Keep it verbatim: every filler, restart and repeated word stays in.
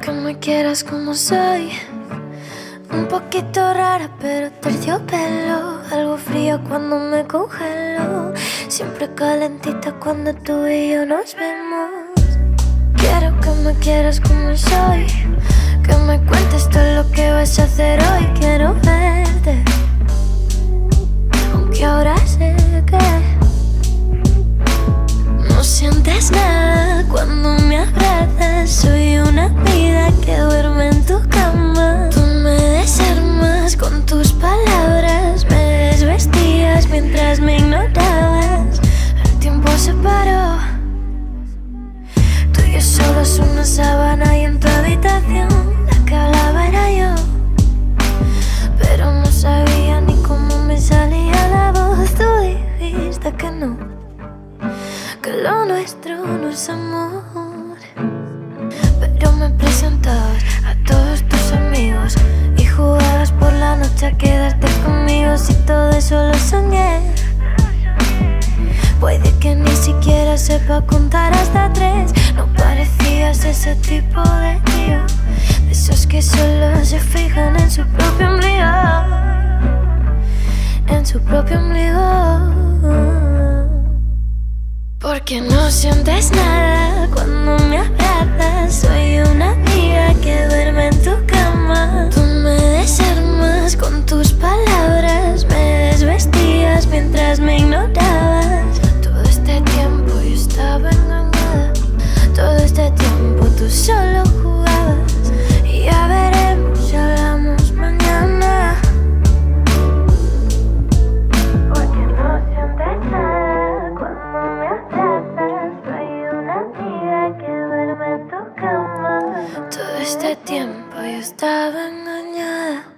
que me quieras como soy. Un poquito rara pero terciopelo, algo frío cuando me congelo, siempre calentita cuando tú y yo nos vemos. Quiero que me quieras como soy, que me cuentes todo lo que vas a hacer hoy. Quiero verte, aunque ahora sé que no sientes nada cuando me abrazas. Soy una vida que duerme en tu cama. Tú me desarmas con tus palabras, me desvestías mientras me ignorabas. El tiempo se paró, tú y yo solos una sábana y en tu habitación la que hablaba era yo, pero no sabía ni cómo me salía la voz. Tú dijiste que no, que lo nuestro no es amor, pero me presentabas a todos tus amigos y jugabas por la noche a quedarte conmigo. Si todo eso lo soñé, puede que ni siquiera sepa contar hasta tres. No parecías ese tipo de tío, de esos que solo se fijan en su propio ombligo, en su propio ombligo. Porque no sientes nada cuando me abrazas. Soy una amiga que duerme en tu cama. Tú me desarmas con tus palabras, me desvestías mientras me ignorabas. Todo este tiempo yo estaba engañada, todo este tiempo tú solo jugabas. Y ya veremos si hablamos mañana. Porque no sientes nada cuando me abrazas. Soy una amiga que duerme en tu cama. Todo este tiempo yo estaba engañada.